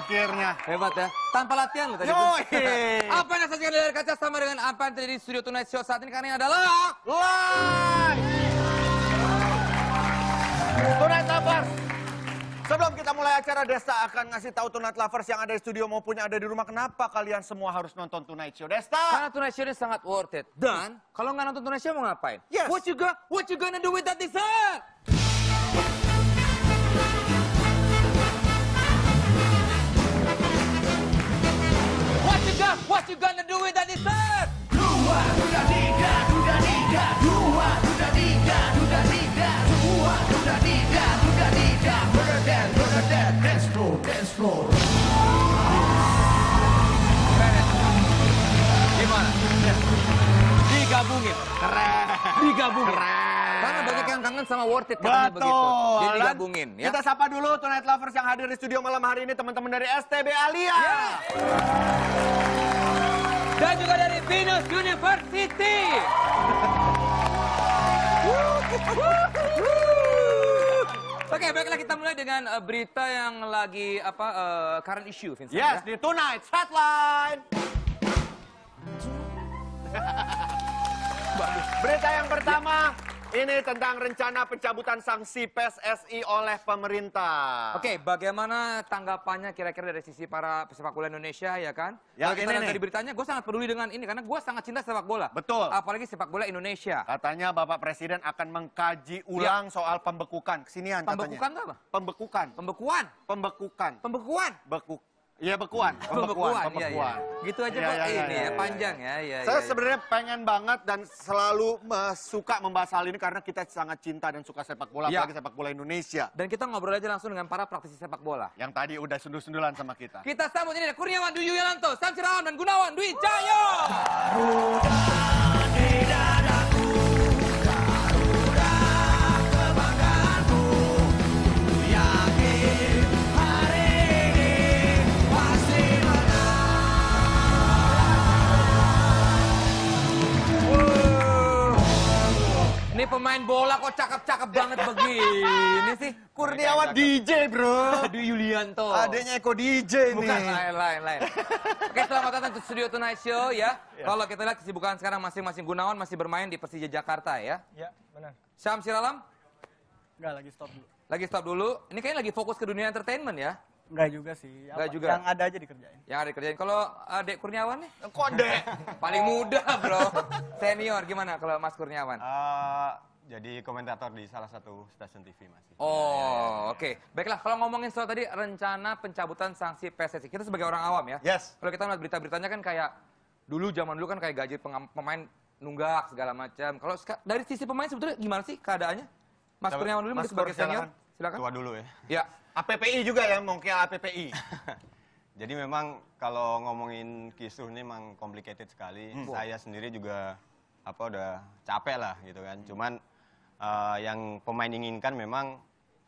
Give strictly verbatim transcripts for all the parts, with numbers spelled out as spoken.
Akhirnya. Hebat ya. Tanpa latihan loh tadi. Yoi. Apa yang saksikan dari kaca sama dengan apa yang terjadi di studio Tonight Show saat ini karena ini adalah Live. Tonight Lovers. Sebelum kita mulai acara, Desta akan ngasih tahu Tonight Lovers yang ada di studio maupun yang ada di rumah. Kenapa kalian semua harus nonton Tonight Show, Desta? karena Tonight Show ini sangat worth it. Dan kalau nggak nonton Tonight Show mau ngapain? Yes. What you got? What you gonna do with that dessert? What you got? What you gonna do with that dessert? Dua, duda, tiga, duda, tiga, dua, duda, tiga, duda, tiga, dua, duda, tiga, duda, tiga, brother dance, brother dance, dance floor, dance floor. Gimana? Digabungin. Keren. Digabungin. Keren. Karena banyak yang kangen sama worth it katanya begitu. Betul. Jadi Dan digabungin ya. Kita sapa dulu Tonight Lovers yang hadir di studio malam hari ini, teman-teman dari S T B Alia. Ya. Dan juga dari Venus University. Oke, baiklah kita mulai dengan uh, berita yang lagi apa uh, current issue, Vincent. Yes, ya? di Tonight Headline. Berita yang pertama, ini tentang rencana pencabutan sanksi P S S I oleh pemerintah. Oke, bagaimana tanggapannya kira-kira dari sisi para pesepak bola Indonesia, ya kan? Ya, Kalau kita ini lihat nih. dari beritanya, gue sangat peduli dengan ini karena gue sangat cinta sepak bola. Betul. Apalagi sepak bola Indonesia. Katanya Bapak Presiden akan mengkaji ulang soal pembekukan. Kesinian katanya. Pembekukan itu apa? Pembekukan. Pembekuan. Pembekukan. Pembekuan. Beku. Iya, bekuan. Pembekuan. Pembekuan, iya, iya. Gitu aja, Iya, Pak. iya, ini iya, ya, iya, panjang iya. ya. ya Saya ya, sebenarnya pengen banget dan selalu uh, suka membahas hal ini karena kita sangat cinta dan suka sepak bola, Ya. apalagi sepak bola Indonesia. Dan kita ngobrol aja langsung dengan para praktisi sepak bola. Yang tadi udah sundul-sundulan sama kita. Kita sambut ini ada Kurniawan Dwi Yulianto, Samsir Alam dan Gunawan Dwi Cahyo. Ini pemain bola kok cakep-cakep banget begini sih. Kurniawan D J, bro. Dwi Yulianto. Adanya Eko D J nih. Bukan, lain, lain, lain. Oke, selamat datang ke Studio Tonight Show ya. Kalau kita lihat kesibukan sekarang masing-masing Gunawan masih bermain di Persija Jakarta ya. Ya, benar. Syamsir Alam, Enggak, lagi stop dulu. lagi stop dulu. Ini kayaknya lagi fokus ke dunia entertainment ya. Enggak juga sih. Enggak Apa- juga. Yang ada aja dikerjain. Yang ada kerjain. Kalau adek Kurniawan nih, Kode. paling muda bro. Senior, gimana kalau Mas Kurniawan? Eh, jadi komentator di salah satu stasiun T V masih. Oh, oke. Baiklah, kalau ngomongin soal tadi rencana pencabutan sanksi P S S I, kita sebagai orang awam ya. Yes. Kalau kita melihat berita-beritanya kan kayak dulu zaman dulu kan kayak gaji pengam- pemain nunggak segala macam. Kalau seka- dari sisi pemain sebetulnya gimana sih keadaannya? Mas Coba, Kurniawan dulu Mas mungkin sebagai Kur, silakan. senior. Silakan. Tua dulu ya. Ya. A P P I juga ya, mungkin A P P I. Jadi memang kalau ngomongin kisruh ini memang complicated sekali. Saya sendiri juga apa udah capek lah gitu kan. Cuman eh, yang pemain inginkan memang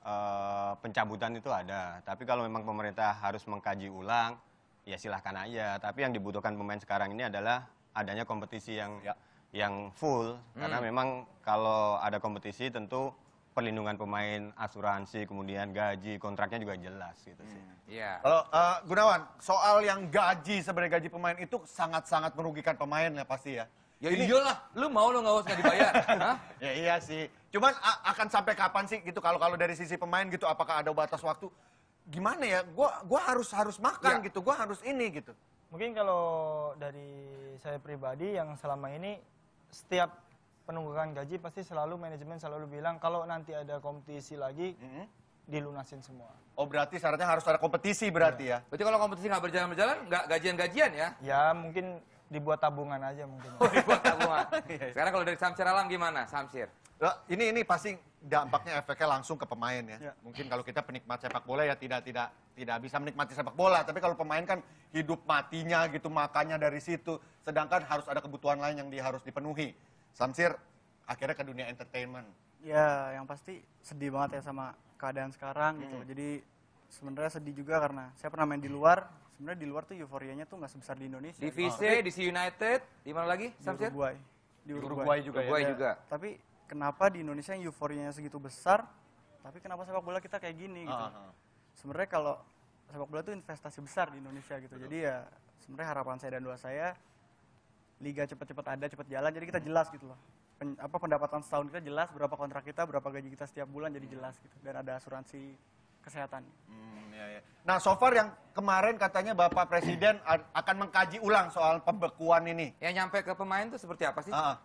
eh, pencabutan itu ada. Tapi kalau memang pemerintah harus mengkaji ulang, ya silahkan aja. Tapi yang dibutuhkan pemain sekarang ini adalah adanya kompetisi yang Ya. yang full. Karena memang kalau ada kompetisi tentu perlindungan pemain, asuransi, kemudian gaji, kontraknya juga jelas gitu sih. Iya. Kalau eh, Gunawan, soal yang gaji sebenarnya gaji pemain itu sangat-sangat merugikan pemain ya pasti ya. Ya iyalah, lu mau lu nggak usah nggak dibayar. Hah? Ya iya sih. Cuman a- akan sampai kapan sih gitu kalau kalau dari sisi pemain gitu apakah ada batas waktu? Gimana ya? Gua gua harus harus makan Ya. gitu. Gua harus ini gitu. Mungkin kalau dari saya pribadi yang selama ini setiap penunggakan gaji pasti selalu manajemen selalu bilang kalau nanti ada kompetisi lagi dilunasin semua. Oh berarti syaratnya harus ada kompetisi berarti ya. Berarti kalau kompetisi nggak berjalan-berjalan, nggak gajian-gajian ya? Ya mungkin dibuat tabungan aja mungkin. Oh, dibuat tabungan. Sekarang kalau dari Samsir Alam gimana, Samsir? Lah, ini ini pasti dampaknya efeknya langsung ke pemain ya. Ya. Mungkin kalau kita penikmat sepak bola ya tidak tidak tidak bisa menikmati sepak bola, tapi kalau pemain kan hidup matinya gitu makannya dari situ. Sedangkan harus ada kebutuhan lain yang di, harus dipenuhi. Samsir akhirnya ke dunia entertainment. Ya, yang pasti sedih banget ya sama keadaan sekarang gitu. Jadi sebenarnya sedih juga karena saya pernah main di luar. Sebenarnya di luar tuh euforianya tuh nggak sebesar di Indonesia. Di V C, di C United, di mana lagi, Di Samsir? Uruguay. Di Uruguay juga Uruguay ya. juga. Tapi kenapa di Indonesia yang euforianya segitu besar, tapi kenapa sepak bola kita kayak gini gitu. Ah, ah. Sebenarnya kalau sepak bola itu investasi besar di Indonesia gitu. Jadi ya sebenarnya harapan saya dan doa saya liga cepat-cepat ada, cepat jalan. Jadi kita jelas gitu loh. Pen, apa pendapatan setahun kita jelas, berapa kontrak kita, berapa gaji kita setiap bulan jadi jelas gitu. Dan ada asuransi kesehatan. Hmm, ya, ya. Nah, so far yang kemarin katanya Bapak Presiden a- akan mengkaji ulang soal pembekuan ini. Yang nyampe ke pemain tuh seperti apa sih? Ah, ah.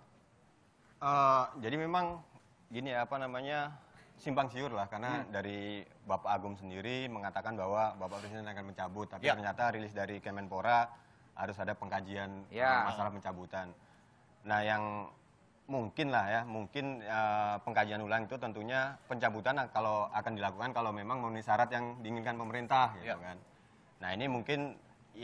Eh, jadi memang gini ya, apa namanya, simpang siur lah. Karena dari Bapak Agung sendiri mengatakan bahwa Bapak Presiden akan mencabut. Tapi Ya. ternyata rilis dari Kemenpora harus ada pengkajian Ya. masalah pencabutan. Nah, yang mungkin lah ya, mungkin eh, pengkajian ulang itu tentunya pencabutan kalau akan dilakukan kalau memang memenuhi syarat yang diinginkan pemerintah gitu Ya. kan. Nah, ini mungkin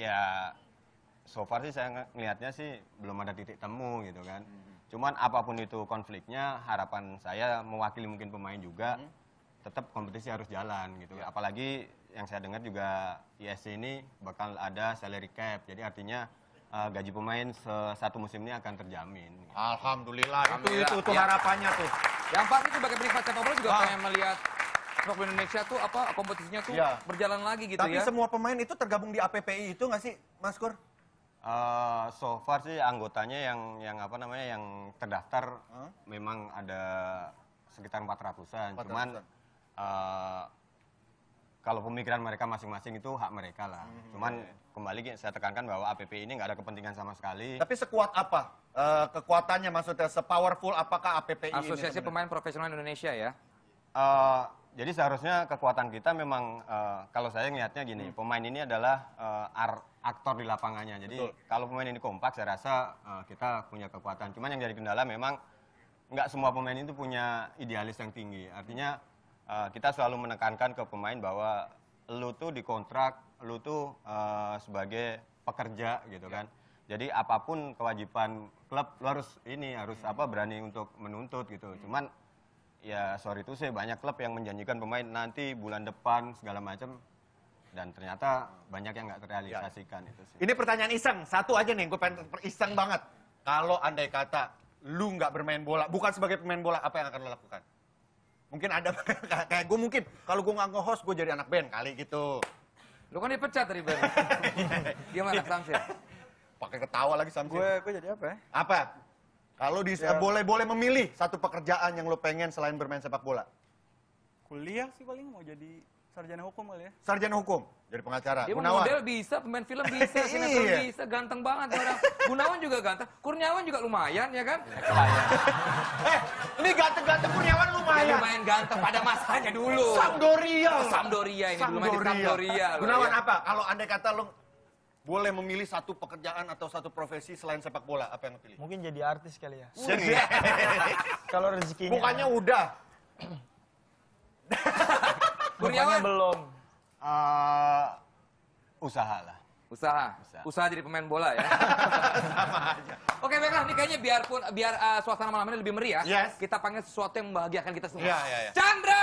ya so far sih saya ng- ngelihatnya sih belum ada titik temu gitu kan. Cuman apapun itu konfliknya, harapan saya mewakili mungkin pemain juga tetap kompetisi harus jalan gitu. Apalagi yang saya dengar juga I S C ini bakal ada salary cap. Jadi artinya eh, gaji pemain se- satu musim ini akan terjamin. Alhamdulillah. Itu Alhamdulillah. itu tuh Ya. harapannya tuh. Yang pasti sebagai penikmat sepak bola juga Ah. pengen melihat sepak bola Indonesia tuh apa kompetisinya tuh Iya. berjalan lagi gitu Tapi ya. semua pemain itu tergabung di A P P I itu nggak sih, Mas Kur? Eh, so far sih anggotanya yang yang apa namanya yang terdaftar Hah? memang ada sekitar empat ratusan. empat Cuman ratusan. eh, kalau pemikiran mereka masing-masing itu hak mereka lah. Hmm, Cuman iya. kembali saya tekankan bahwa A P P I ini nggak ada kepentingan sama sekali. Tapi sekuat apa? Eh, kekuatannya maksudnya sepowerful apakah A P P I ini? Asosiasi sebenarnya? Pemain Profesional Indonesia ya. Eh, jadi seharusnya kekuatan kita memang eh, kalau saya ngelihatnya gini, pemain ini adalah eh, ar- aktor di lapangannya. Jadi Betul. kalau pemain ini kompak, saya rasa eh, kita punya kekuatan. Cuman yang jadi kendala memang nggak semua pemain itu punya idealis yang tinggi. Artinya eh, kita selalu menekankan ke pemain bahwa lu tuh dikontrak, lu tuh eh, sebagai pekerja gitu kan. Jadi apapun kewajiban klub, lu harus ini harus apa berani untuk menuntut gitu. Cuman ya sorry itu sih banyak klub yang menjanjikan pemain nanti bulan depan segala macam dan ternyata banyak yang nggak terrealisasikan itu sih. Ini pertanyaan iseng, satu aja nih, gue pengen iseng banget. Kalau andai kata lu nggak bermain bola, bukan sebagai pemain bola, apa yang akan lo lakukan? Mungkin ada kayak gue mungkin, kalau gue nggak nge-host, gue jadi anak band kali gitu. Lu kan dipecat dari band. Gimana Samsir? Pakai ketawa lagi Samsir. Gue gue jadi apa ya? Apa? Kalau di Ya. boleh boleh memilih satu pekerjaan yang lo pengen selain bermain sepak bola. Kuliah sih paling mau jadi sarjana hukum kali ya. Sarjana hukum, jadi pengacara. Dia mau Gunawan. model bisa, pemain film bisa, sinetron Iya. bisa, ganteng banget nih orang. Gunawan juga ganteng, Kurniawan juga lumayan ya kan? Eh, ini ganteng-ganteng Kurniawan Ya, lumayan. lumayan ganteng pada masanya dulu. Sampdoria. Sampdoria ini dulu main di Sampdoria. loh, Gunawan ya. apa? Kalau andai kata lo boleh memilih satu pekerjaan atau satu profesi selain sepak bola, apa yang lo pilih? Mungkin jadi artis kali ya. Serius? Kalau rezekinya. Bukannya udah. Kurniawan Kurniawan belum. Eh, usaha lah. usaha. Usaha. Usaha jadi pemain bola ya. Oke baiklah, ini kayaknya biarpun biar uh, suasana malam ini lebih meriah, Yes. kita panggil sesuatu yang membahagiakan kita semua. Iya, iya, iya. Chandra!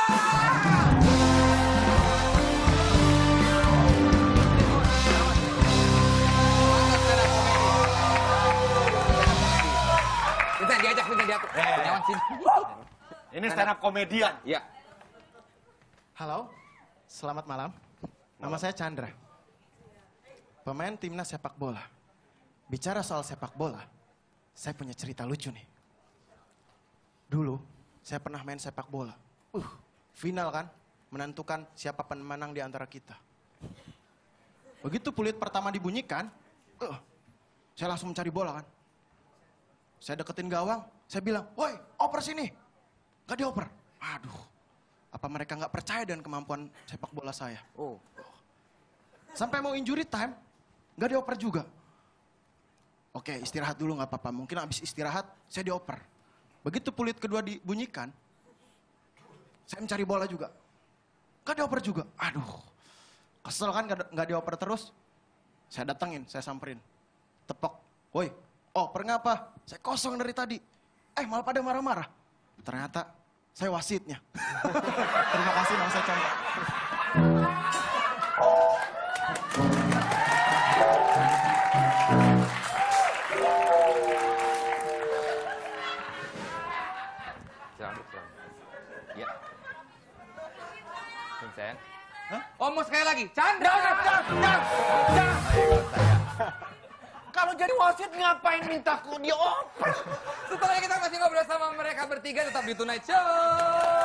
Vincent diajak, Vincent diajak. iya, iya. Kurniawan sini. Ini stand up komedian. Iya. Halo, selamat malam. Nama saya Chandra. Pemain timnas sepak bola. Bicara soal sepak bola, saya punya cerita lucu nih. Dulu, saya pernah main sepak bola. Uh, final kan, menentukan siapa pemenang di antara kita. Begitu peluit pertama dibunyikan, uh, saya langsung mencari bola kan. Saya deketin gawang, saya bilang, woi, oper sini. Gak dioper. Aduh, apa mereka nggak percaya dengan kemampuan sepak bola saya? Oh. Sampai mau injury time, nggak dioper juga. Oke, istirahat dulu nggak apa-apa. Mungkin habis istirahat, saya dioper. Begitu peluit kedua dibunyikan, saya mencari bola juga. Nggak dioper juga. Aduh, kesel kan nggak nggak dioper terus. Saya datengin, saya samperin. Tepok, woi, oper ngapa? Saya kosong dari tadi. Eh, malah pada marah-marah. Ternyata saya wasitnya. Terima kasih, nama saya Chandra. Silakan, silakan. Iya. Vincent. Oh, mau sekali lagi. Chandra. Kalau jadi wasit ngapain minta ku dia oper? Setelah kita masih ngobrol sama mereka bertiga tetap di Tonight Show.